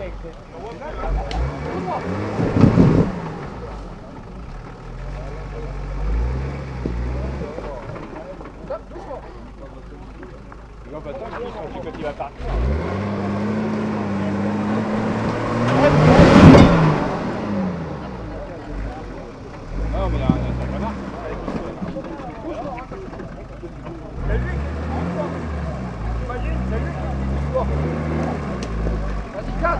Quand il va partir. Ah, mais là, ça va marcher. C'est lui qui imagine, c'est lui qui pousse. Vas-y, 4.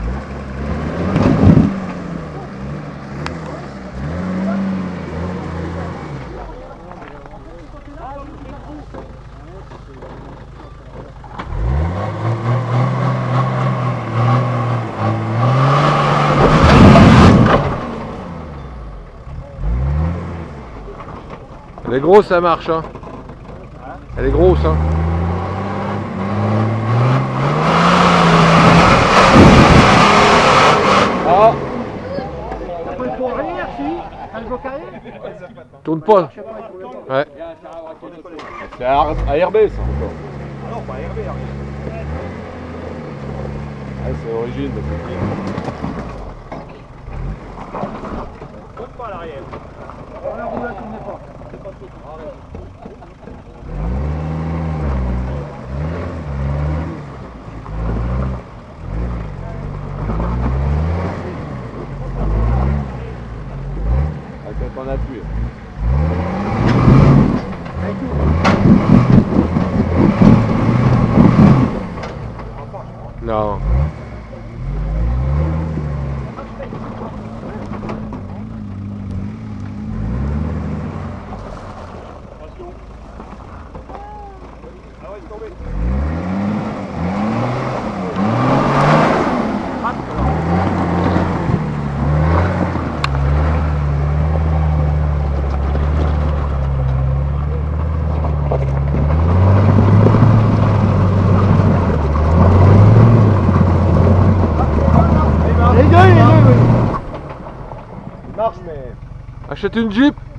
Elle est grosse, ça marche, hein. Elle est grosse, hein. Ah. Tourne pas. Ouais. C'est ARB ça encore. Non, pas ARB. Ouais, c'est l'origine de ce film. Compte pas à l'arrière. La roue là, tournez pas. Quand on appuie. Non. Ah ouais, c'est tombé. Les deux, oui. Il marche, mais... Achète une Jeep.